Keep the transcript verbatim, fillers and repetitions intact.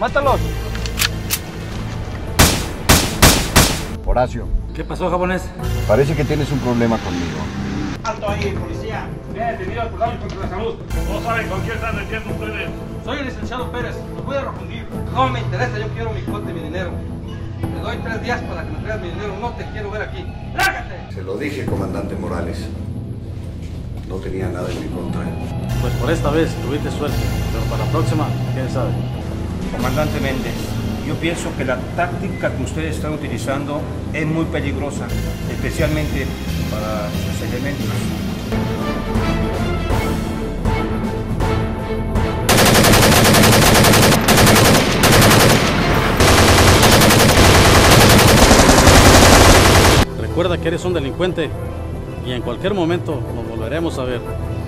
¡Mátalos! Horacio. ¿Qué pasó, japonés? Parece que tienes un problema conmigo. ¡Alto ahí, policía! Bien, detenido por daños contra la salud. No saben con quién están metiendo ustedes. Soy el licenciado Pérez, los voy a refundir. No me interesa, yo quiero mi cuota y mi dinero. Te doy tres días para que me traigas mi dinero, no te quiero ver aquí. ¡Lárgate! Se lo dije, comandante Morales. No tenía nada en mi contra. Pues por esta vez tuviste suerte, pero para la próxima, quién sabe. Comandante Méndez, yo pienso que la táctica que ustedes están utilizando es muy peligrosa, especialmente para sus elementos. Recuerda que eres un delincuente y en cualquier momento nos volveremos a ver.